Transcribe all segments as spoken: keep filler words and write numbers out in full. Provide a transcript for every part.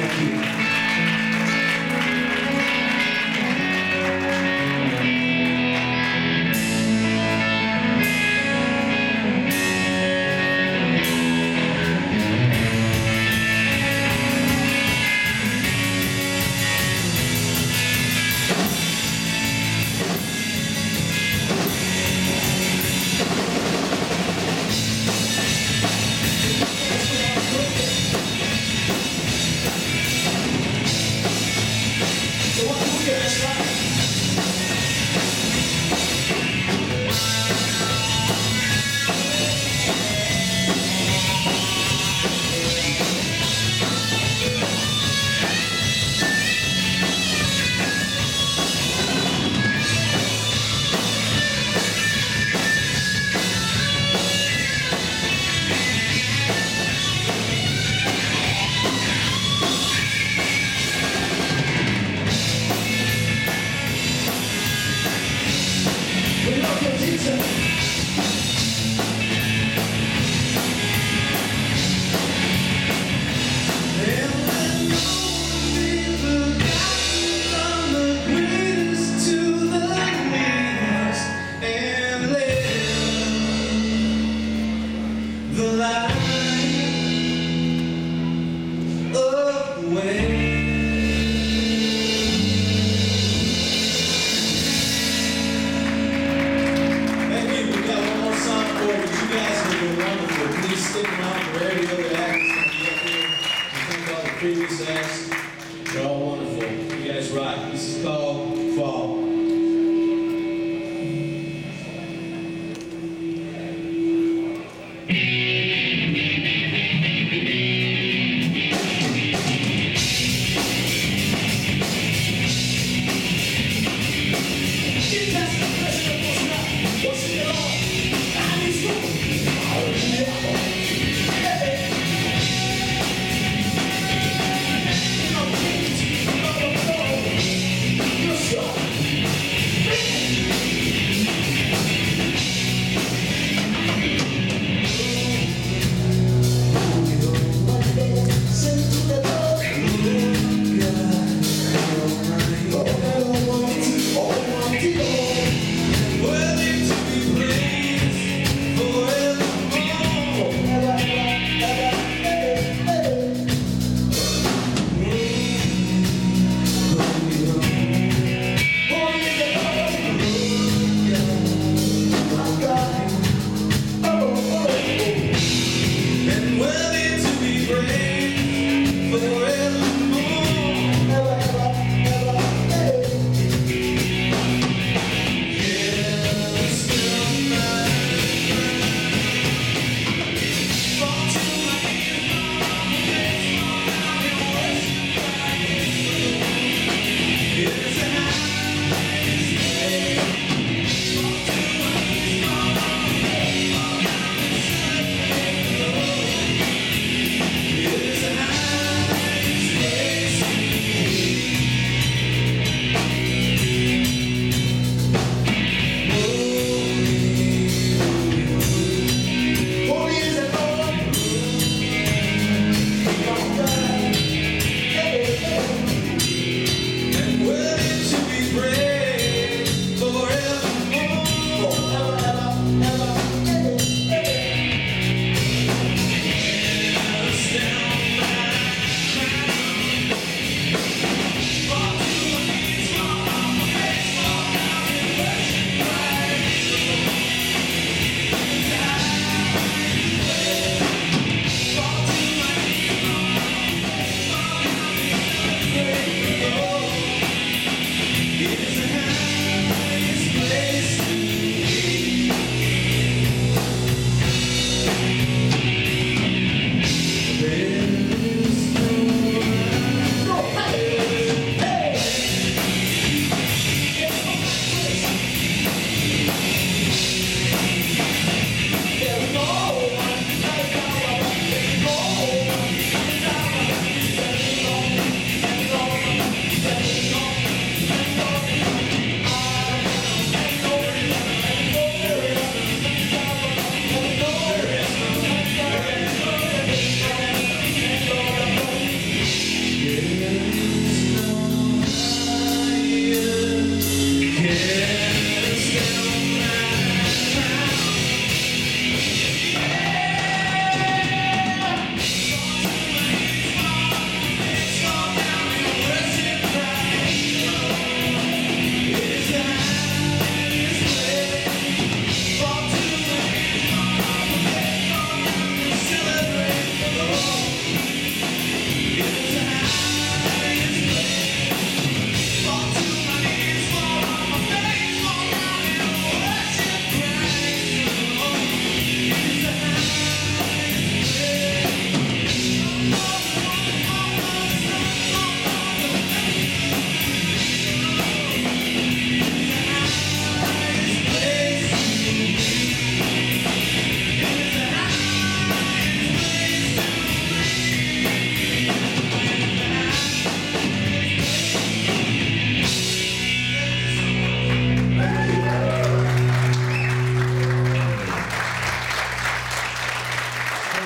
Stick around for every other act that's going to be up here. And think about the previous acts. They're all wonderful. You guys rock. This is called Fall. Sure.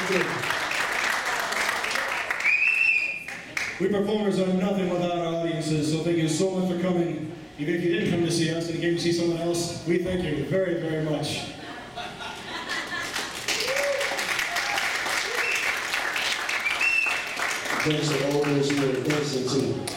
good. We performers are nothing without our audiences, so thank you so much for coming. Even if you didn't come to see us and you came to see someone else, we thank you very, very much. Thanks to all those who are listening to.